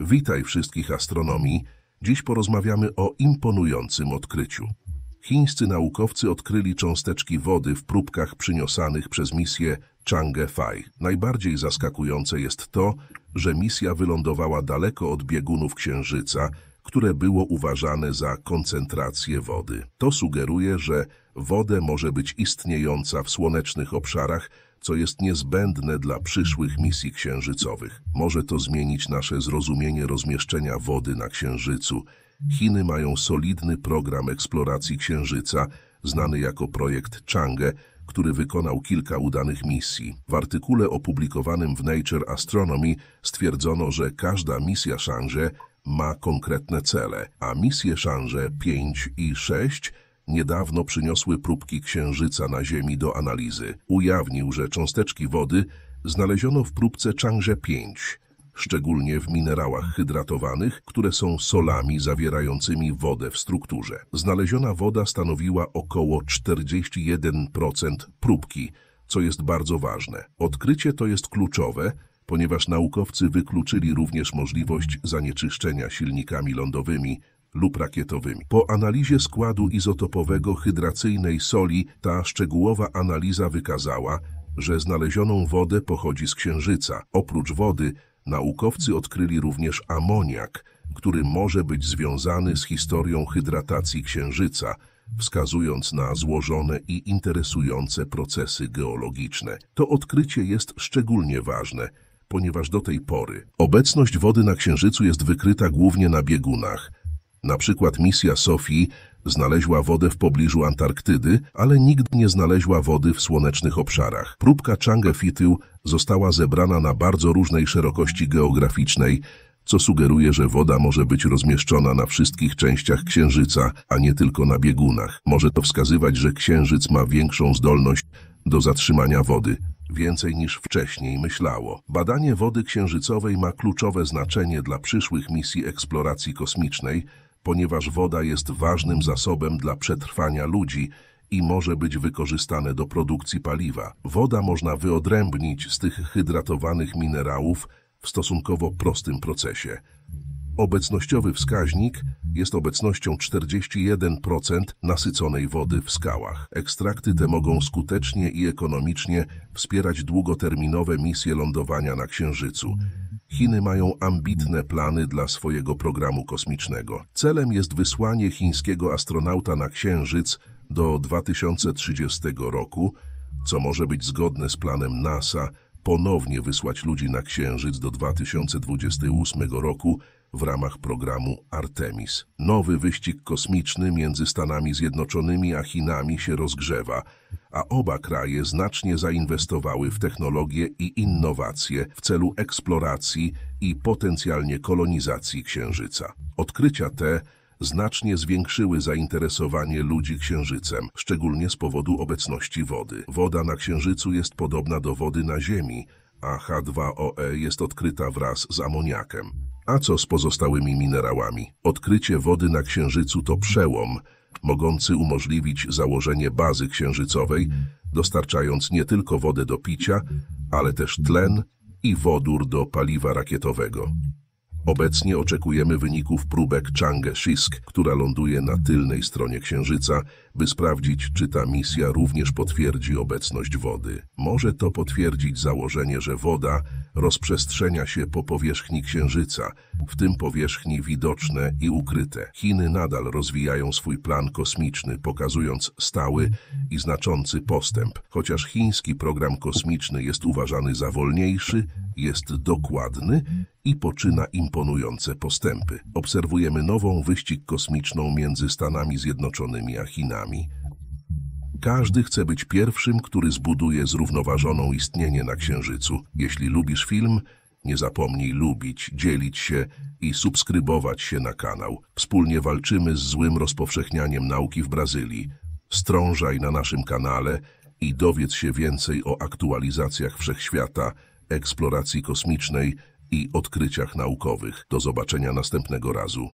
Witaj wszystkich astronomii. Dziś porozmawiamy o imponującym odkryciu. Chińscy naukowcy odkryli cząsteczki wody w próbkach przyniosanych przez misję Chang'e. Najbardziej zaskakujące jest to, że misja wylądowała daleko od biegunów Księżyca, które było uważane za koncentrację wody. To sugeruje, że woda może być istniejąca w słonecznych obszarach, co jest niezbędne dla przyszłych misji księżycowych. Może to zmienić nasze zrozumienie rozmieszczenia wody na Księżycu. Chiny mają solidny program eksploracji Księżyca, znany jako projekt Chang'e, który wykonał kilka udanych misji. W artykule opublikowanym w Nature Astronomy stwierdzono, że każda misja Chang'e ma konkretne cele, a misje Chang'e 5 i 6 niedawno przyniosły próbki Księżyca na Ziemi do analizy. Ujawnił, że cząsteczki wody znaleziono w próbce Chang'e 5, szczególnie w minerałach hydratowanych, które są solami zawierającymi wodę w strukturze. Znaleziona woda stanowiła około 41% próbki, co jest bardzo ważne. Odkrycie to jest kluczowe, ponieważ naukowcy wykluczyli również możliwość zanieczyszczenia silnikami lądowymi lub rakietowymi. Po analizie składu izotopowego hydracyjnej soli ta szczegółowa analiza wykazała, że znalezioną wodę pochodzi z Księżyca. Oprócz wody naukowcy odkryli również amoniak, który może być związany z historią hydratacji Księżyca, wskazując na złożone i interesujące procesy geologiczne. To odkrycie jest szczególnie ważne, ponieważ do tej pory obecność wody na Księżycu jest wykryta głównie na biegunach. Na przykład misja SOFII znaleźła wodę w pobliżu Antarktydy, ale nigdy nie znaleźła wody w słonecznych obszarach. Próbka Chang'e została zebrana na bardzo różnej szerokości geograficznej, co sugeruje, że woda może być rozmieszczona na wszystkich częściach Księżyca, a nie tylko na biegunach. Może to wskazywać, że Księżyc ma większą zdolność do zatrzymania wody, więcej niż wcześniej myślało. Badanie wody księżycowej ma kluczowe znaczenie dla przyszłych misji eksploracji kosmicznej, ponieważ woda jest ważnym zasobem dla przetrwania ludzi i może być wykorzystane do produkcji paliwa. Woda można wyodrębnić z tych hydratowanych minerałów w stosunkowo prostym procesie. Obecnościowy wskaźnik jest obecnością 41% nasyconej wody w skałach. Ekstrakty te mogą skutecznie i ekonomicznie wspierać długoterminowe misje lądowania na Księżycu. Chiny mają ambitne plany dla swojego programu kosmicznego. Celem jest wysłanie chińskiego astronauta na Księżyc do 2030 roku, co może być zgodne z planem NASA ponownie wysłać ludzi na Księżyc do 2028 roku w ramach programu Artemis. Nowy wyścig kosmiczny między Stanami Zjednoczonymi a Chinami się rozgrzewa, a oba kraje znacznie zainwestowały w technologię i innowacje w celu eksploracji i potencjalnie kolonizacji Księżyca. Odkrycia te znacznie zwiększyły zainteresowanie ludzi Księżycem, szczególnie z powodu obecności wody. Woda na Księżycu jest podobna do wody na Ziemi, a H2OE jest odkryta wraz z amoniakiem. A co z pozostałymi minerałami? Odkrycie wody na Księżycu to przełom, mogący umożliwić założenie bazy księżycowej, dostarczając nie tylko wodę do picia, ale też tlen i wodór do paliwa rakietowego. Obecnie oczekujemy wyników próbek Chang'e, która ląduje na tylnej stronie Księżyca, by sprawdzić, czy ta misja również potwierdzi obecność wody. Może to potwierdzić założenie, że woda rozprzestrzenia się po powierzchni Księżyca, w tym powierzchni widoczne i ukryte. Chiny nadal rozwijają swój plan kosmiczny, pokazując stały i znaczący postęp. Chociaż chiński program kosmiczny jest uważany za wolniejszy, jest dokładny i poczyna imponujące postępy. Obserwujemy nową wyścig kosmiczną między Stanami Zjednoczonymi a Chinami. Każdy chce być pierwszym, który zbuduje zrównoważoną istnienie na Księżycu. Jeśli lubisz film, nie zapomnij lubić, dzielić się i subskrybować się na kanał. Wspólnie walczymy z złym rozpowszechnianiem nauki w Brazylii. Strążaj na naszym kanale i dowiedz się więcej o aktualizacjach wszechświata, eksploracji kosmicznej i odkryciach naukowych. Do zobaczenia następnego razu.